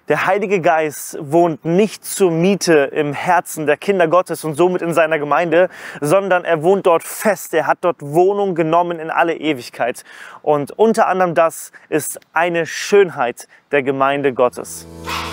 Der Heilige Geist wohnt nicht zur Miete im Herzen der Kinder Gottes und somit in seiner Gemeinde, sondern er wohnt dort fest. Er hat dort Wohnung genommen in alle Ewigkeit. Und unter anderem das ist eine Schönheit der Gemeinde Gottes.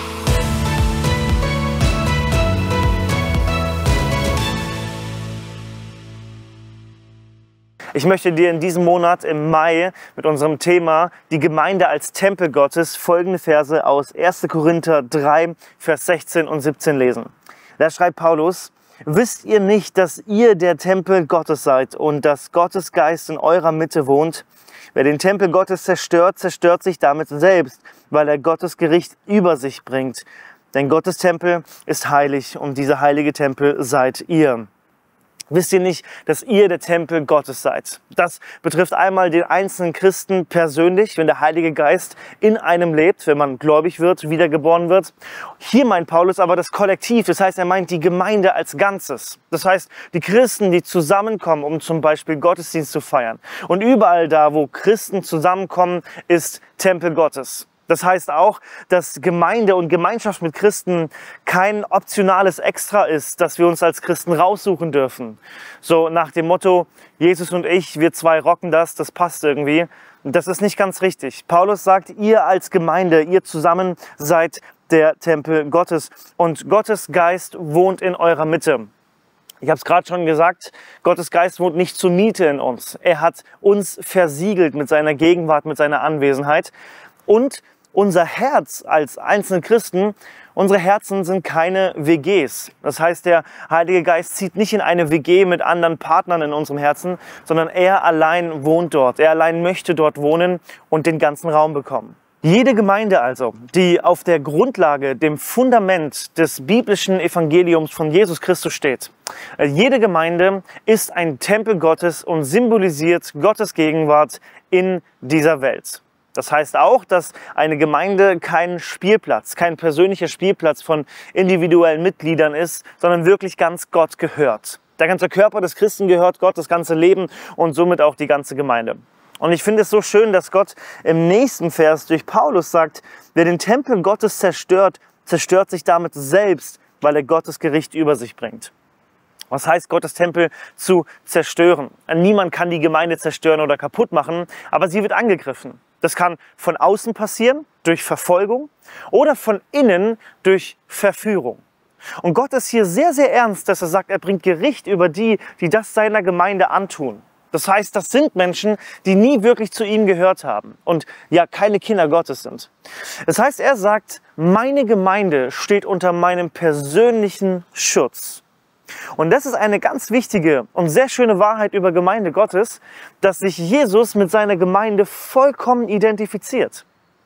Ich möchte dir in diesem Monat im Mai mit unserem Thema die Gemeinde als Tempel Gottes folgende Verse aus 1. Korinther 3, Vers 16 und 17 lesen. Da schreibt Paulus: Wisst ihr nicht, dass ihr der Tempel Gottes seid und dass Gottes Geist in eurer Mitte wohnt? Wer den Tempel Gottes zerstört, zerstört sich damit selbst, weil er Gottes Gericht über sich bringt. Denn Gottes Tempel ist heilig und dieser heilige Tempel seid ihr. Wisst ihr nicht, dass ihr der Tempel Gottes seid? Das betrifft einmal den einzelnen Christen persönlich, wenn der Heilige Geist in einem lebt, wenn man gläubig wird, wiedergeboren wird. Hier meint Paulus aber das Kollektiv, das heißt, er meint die Gemeinde als Ganzes. Das heißt, die Christen, die zusammenkommen, um zum Beispiel Gottesdienst zu feiern. Und überall da, wo Christen zusammenkommen, ist Tempel Gottes. Das heißt auch, dass Gemeinde und Gemeinschaft mit Christen kein optionales Extra ist, das wir uns als Christen raussuchen dürfen. So nach dem Motto, Jesus und ich, wir zwei rocken das passt irgendwie. Das ist nicht ganz richtig. Paulus sagt, ihr als Gemeinde, ihr zusammen seid der Tempel Gottes und Gottes Geist wohnt in eurer Mitte. Ich habe es gerade schon gesagt, Gottes Geist wohnt nicht zur Miete in uns. Er hat uns versiegelt mit seiner Gegenwart, mit seiner Anwesenheit. Und unser Herz als einzelne Christen, unsere Herzen sind keine WGs. Das heißt, der Heilige Geist zieht nicht in eine WG mit anderen Partnern in unserem Herzen, sondern er allein wohnt dort. Er allein möchte dort wohnen und den ganzen Raum bekommen. Jede Gemeinde also, die auf der Grundlage, dem Fundament des biblischen Evangeliums von Jesus Christus steht, jede Gemeinde ist ein Tempel Gottes und symbolisiert Gottes Gegenwart in dieser Welt. Das heißt auch, dass eine Gemeinde kein Spielplatz, kein persönlicher Spielplatz von individuellen Mitgliedern ist, sondern wirklich ganz Gott gehört. Der ganze Körper des Christen gehört Gott, das ganze Leben und somit auch die ganze Gemeinde. Und ich finde es so schön, dass Gott im nächsten Vers durch Paulus sagt, wer den Tempel Gottes zerstört, zerstört sich damit selbst, weil er Gottes Gericht über sich bringt. Was heißt, Gottes Tempel zu zerstören? Niemand kann die Gemeinde zerstören oder kaputt machen, aber sie wird angegriffen. Das kann von außen passieren, durch Verfolgung, oder von innen durch Verführung. Und Gott ist hier sehr, sehr ernst, dass er sagt, er bringt Gericht über die, die das seiner Gemeinde antun. Das heißt, das sind Menschen, die nie wirklich zu ihm gehört haben und ja keine Kinder Gottes sind. Das heißt, er sagt, meine Gemeinde steht unter meinem persönlichen Schutz. Und das ist eine ganz wichtige und sehr schöne Wahrheit über Gemeinde Gottes, dass sich Jesus mit seiner Gemeinde vollkommen identifiziert.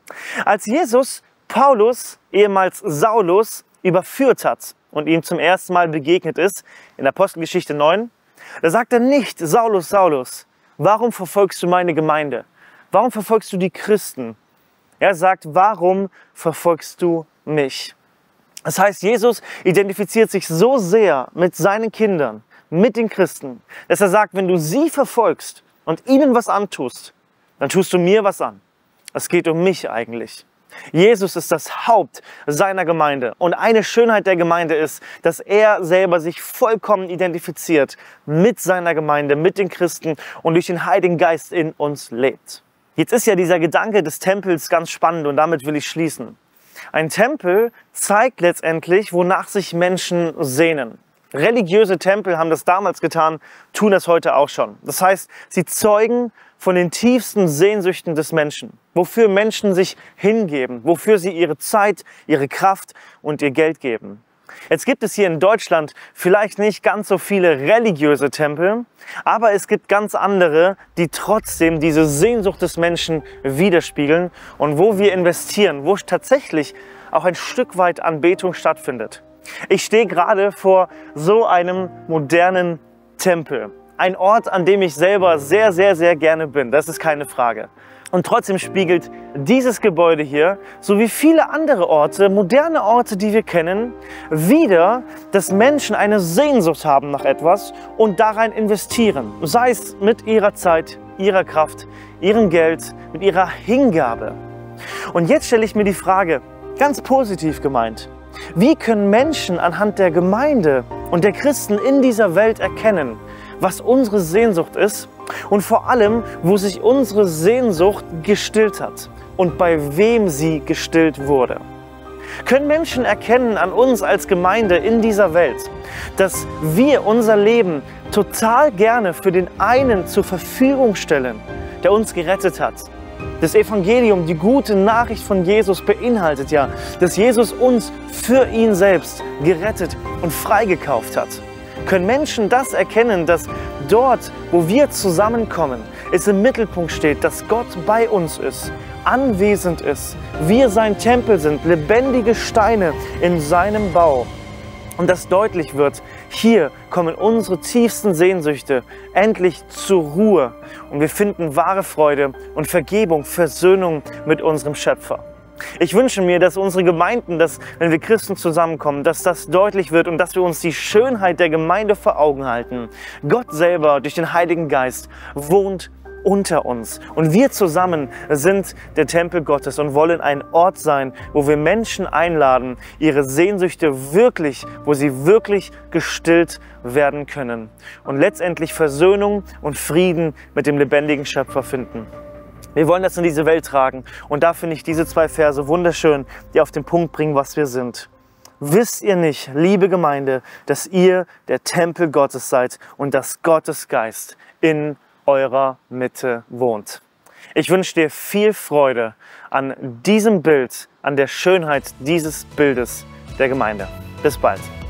Als Jesus Paulus, ehemals Saulus, überführt hat und ihm zum ersten Mal begegnet ist, in Apostelgeschichte 9, da sagt er nicht, Saulus, Saulus, warum verfolgst du meine Gemeinde? Warum verfolgst du die Christen? Er sagt, warum verfolgst du mich? Das heißt, Jesus identifiziert sich so sehr mit seinen Kindern, mit den Christen, dass er sagt, wenn du sie verfolgst und ihnen was antust, dann tust du mir was an. Es geht um mich eigentlich. Jesus ist das Haupt seiner Gemeinde. Und eine Schönheit der Gemeinde ist, dass er selber sich vollkommen identifiziert mit seiner Gemeinde, mit den Christen und durch den Heiligen Geist in uns lebt. Jetzt ist ja dieser Gedanke des Tempels ganz spannend und damit will ich schließen. Ein Tempel zeigt letztendlich, wonach sich Menschen sehnen. Religiöse Tempel haben das damals getan, tun das heute auch schon. Das heißt, sie zeugen von den tiefsten Sehnsüchten des Menschen, wofür Menschen sich hingeben, wofür sie ihre Zeit, ihre Kraft und ihr Geld geben. Jetzt gibt es hier in Deutschland vielleicht nicht ganz so viele religiöse Tempel, aber es gibt ganz andere, die trotzdem diese Sehnsucht des Menschen widerspiegeln und wo wir investieren, wo tatsächlich auch ein Stück weit Anbetung stattfindet. Ich stehe gerade vor so einem modernen Tempel. Ein Ort, an dem ich selber sehr, sehr, sehr gerne bin. Das ist keine Frage. Und trotzdem spiegelt dieses Gebäude hier, so wie viele andere Orte, moderne Orte, die wir kennen, wider, dass Menschen eine Sehnsucht haben nach etwas und darein investieren. Sei es mit ihrer Zeit, ihrer Kraft, ihrem Geld, mit ihrer Hingabe. Und jetzt stelle ich mir die Frage, Ganz positiv gemeint. Wie können Menschen anhand der Gemeinde und der Christen in dieser Welt erkennen, was unsere Sehnsucht ist und vor allem, wo sich unsere Sehnsucht gestillt hat und bei wem sie gestillt wurde? Können Menschen erkennen an uns als Gemeinde in dieser Welt, dass wir unser Leben total gerne für den einen zur Verfügung stellen, der uns gerettet hat? Das Evangelium, die gute Nachricht von Jesus beinhaltet ja, dass Jesus uns für ihn selbst gerettet und freigekauft hat. Können Menschen das erkennen, dass dort, wo wir zusammenkommen, es im Mittelpunkt steht, dass Gott bei uns ist, anwesend ist, wir sein Tempel sind, lebendige Steine in seinem Bau. Und dass deutlich wird, hier kommen unsere tiefsten Sehnsüchte endlich zur Ruhe und wir finden wahre Freude und Vergebung, Versöhnung mit unserem Schöpfer. Ich wünsche mir, dass unsere Gemeinden, dass, wenn wir Christen zusammenkommen, dass das deutlich wird und dass wir uns die Schönheit der Gemeinde vor Augen halten. Gott selber durch den Heiligen Geist wohnt unter uns. Und wir zusammen sind der Tempel Gottes und wollen ein Ort sein, wo wir Menschen einladen, ihre Sehnsüchte wirklich, wo sie wirklich gestillt werden können. Und letztendlich Versöhnung und Frieden mit dem lebendigen Schöpfer finden. Wir wollen das in diese Welt tragen. Und da finde ich diese 2 Verse wunderschön, die auf den Punkt bringen, was wir sind. Wisst ihr nicht, liebe Gemeinde, dass ihr der Tempel Gottes seid und dass Gottes Geist in eurer Mitte wohnt? Ich wünsche dir viel Freude an diesem Bild, an der Schönheit dieses Bildes der Gemeinde. Bis bald.